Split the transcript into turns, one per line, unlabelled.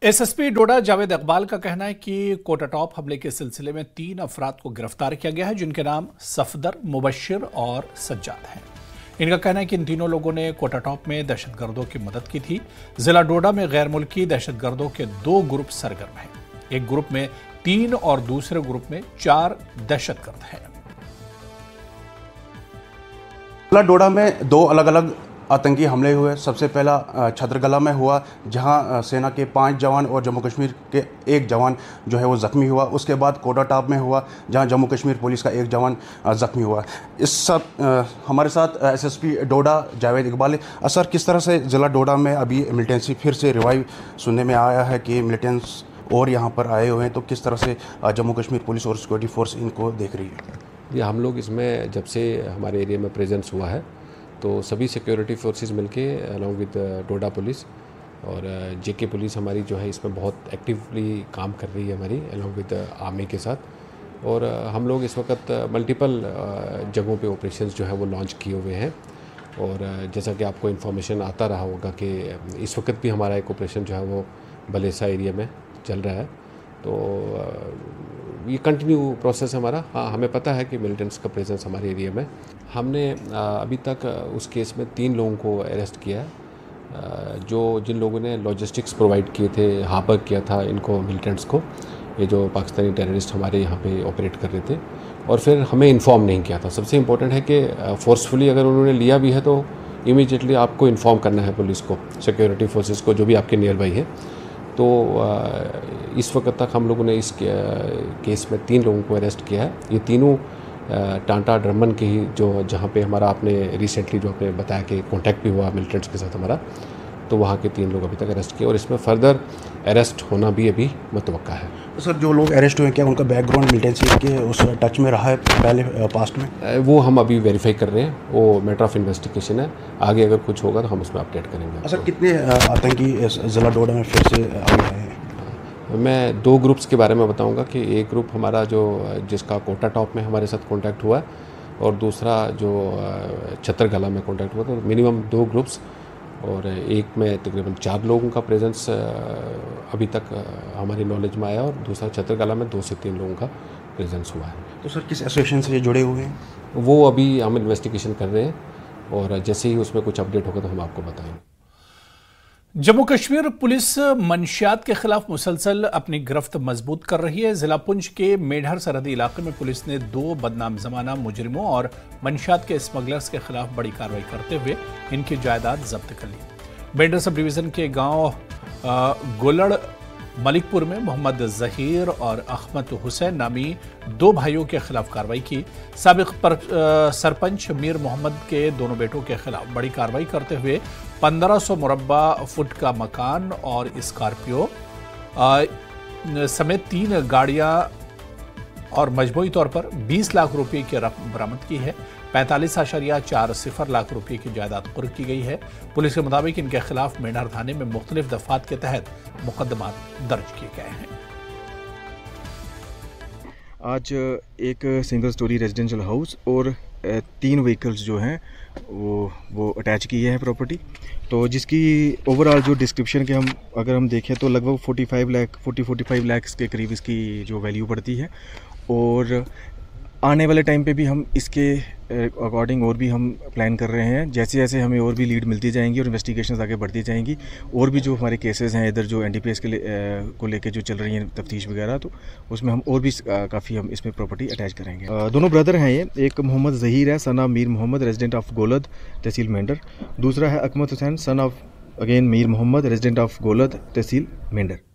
SSP Doda Javed Iqbal का कहना है कि कोटा टॉप हमले के सिलसिले में 3 अफराद को गिरफ्तार किया गया है, जिनके नाम सफदर, मुबश्शिर और सज्जाद हैं। इनका कहना है कि इन तीनों लोगों ने कोटा टॉप में दहशतगर्दों की मदद की थी। जिला डोडा में गैर मुल्की दहशतगर्दों के 2 ग्रुप सरगर्म हैं। एक ग्रुप में 3 और दूसरे ग्रुप में 4 दहशतगर्द हैं।
जिला डोडा में 2 अलग अलग आतंकी हमले हुए। सबसे पहला छतरगला में हुआ, जहां सेना के 5 जवान और जम्मू कश्मीर के 1 जवान जो है वो ज़ख्मी हुआ। उसके बाद कोटा टॉप में हुआ, जहां जम्मू कश्मीर पुलिस का 1 जवान ज़ख्मी हुआ। इस सब हमारे साथ एसएसपी डोडा जावेद इकबाल। सर, किस तरह से ज़िला डोडा में अभी मिलिटेंसी फिर से रिवाइव सुनने में आया है कि मिलिटेंट्स और यहाँ पर आए हुए हैं, तो किस तरह से जम्मू कश्मीर पुलिस और सिक्योरिटी फोर्स इनको देख रही है?
ये हम लोग इसमें जब से हमारे एरिया में प्रेजेंस हुआ है तो सभी सिक्योरिटी फोर्सेस मिलके अलॉन्ग विद डोडा पुलिस और जेके पुलिस हमारी जो है इसमें बहुत एक्टिवली काम कर रही है हमारी अलॉन्ग विद आर्मी के साथ। और हम लोग इस वक्त मल्टीपल जगहों पे ऑपरेशंस जो है वो लॉन्च किए हुए हैं। और जैसा कि आपको इन्फॉर्मेशन आता रहा होगा कि इस वक्त भी हमारा एक ऑपरेशन जो है वो बलेसा एरिया में चल रहा है। तो ये कंटिन्यू प्रोसेस हमारा। हाँ, हमें पता है कि मिलिटेंट्स का प्रेजेंस हमारे एरिया में। हमने अभी तक उस केस में 3 लोगों को अरेस्ट किया है, जिन लोगों ने लॉजिस्टिक्स प्रोवाइड किए थे, हापर किया था इनको मिलिटेंट्स को, ये जो पाकिस्तानी टेररिस्ट हमारे यहाँ पे ऑपरेट कर रहे थे, और फिर हमें इन्फॉर्म नहीं किया था। सबसे इम्पोर्टेंट है कि फोर्सफुली अगर उन्होंने लिया भी है तो इमीडिएटली आपको इन्फॉर्म करना है पुलिस को, सिक्योरिटी फोर्सेस को, जो भी आपके नियर बाई है। तो इस वक्त तक हम लोगों ने इस केस में 3 लोगों को अरेस्ट किया है। ये तीनों टांटा ड्रमन के ही जहाँ पे हमारा आपने रिसेंटली जो आपने बताया कि कांटेक्ट भी हुआ मिलिटेंट्स के साथ हमारा, तो वहाँ के 3 लोग अभी तक अरेस्ट किए और इसमें फर्दर अरेस्ट होना भी अभी मुतवक्का है।
तो सर, जो लोग अरेस्ट हुए, क्या उनका बैकग्राउंड मिलिटेंसी के उस टच में रहा है पहले पास्ट में?
वो हम अभी वेरीफाई कर रहे हैं, वो मैटर ऑफ इन्वेस्टिगेशन है। आगे अगर कुछ होगा तो हम उसमें अपडेट करेंगे।
सर, कितने आतंकी जिला डोडा में फिर से आगे आए हैं?
मैं 2 ग्रुप्स के बारे में बताऊंगा कि एक ग्रुप हमारा जिसका कोटा टॉप में हमारे साथ कांटेक्ट हुआ है और दूसरा जो छतरगला में कांटेक्ट हुआ। तो मिनिमम 2 ग्रुप्स और एक में तकरीबन 4 लोगों का प्रेजेंस अभी तक हमारी नॉलेज में आया और दूसरा छतरगला में 2 से 3 लोगों का प्रेजेंस हुआ है।
तो सर, किस एसोसिएशन से जुड़े हुए हैं?
वो अभी हम इन्वेस्टिगेशन कर रहे हैं और जैसे ही उसमें कुछ अपडेट होगा तो हम आपको बताएंगे।
जम्मू कश्मीर पुलिस मंशियात के खिलाफ मुसलसल अपनी गिरफ्त मजबूत कर रही है। जिला पुंछ के मेढर सरहदी इलाके में पुलिस ने 2 बदनाम जमाना मुजरिमों और मंशियात के स्मगलर्स के खिलाफ बड़ी कार्रवाई करते हुए इनकी जायदाद जब्त कर ली। मेढर सब डिवीजन के गांव गोलड़ मलिकपुर में मोहम्मद जहीर और अहमद हुसैन नामी 2 भाइयों के खिलाफ कार्रवाई की। साबिक सरपंच मीर मोहम्मद के दोनों बेटों के खिलाफ बड़ी कार्रवाई करते हुए 1500 मुरब्बा फुट का मकान और स्कॉर्पियो समेत 3 गाड़ियां और मजमूई तौर पर 20 लाख रुपए की रकम बरामद की है। 45.40 लाख रुपए की जायदाद कुर्क की गई है। पुलिस के मुताबिक इनके खिलाफ मेढर थाने में मुख्तलिफ दफात के तहत मुकदमात दर्ज किए गए हैं।
आज एक सिंगल स्टोरी रेजिडेंशियल हाउस और 3 व्हीकल्स जो हैं वो अटैच किए हैं प्रॉपर्टी। तो जिसकी ओवरऑल जो डिस्क्रिप्शन के अगर हम देखें तो लगभग 45 लाख के करीब इसकी जो वैल्यू पड़ती है। और आने वाले टाइम पे भी हम इसके अकॉर्डिंग और भी हम प्लान कर रहे हैं। जैसे जैसे हमें और भी लीड मिलती जाएंगी और इन्वेस्टिगेशंस आगे बढ़ती जाएंगी, और भी जो हमारे केसेस हैं इधर जो एनडीपीएस को लेके जो चल रही हैं तफ्तीश वगैरह, तो उसमें हम और भी काफ़ी हम इसमें प्रॉपर्टी अटैच करेंगे। दोनों ब्रदर हैं ये। एक मोहम्मद जहीर है, son of Mir Mohammad, resident of Golad, तहसील मेंढर। दूसरा है Ahmed Hussain, son of again Mir Mohammad, resident of Golad, तहसील मेंढर।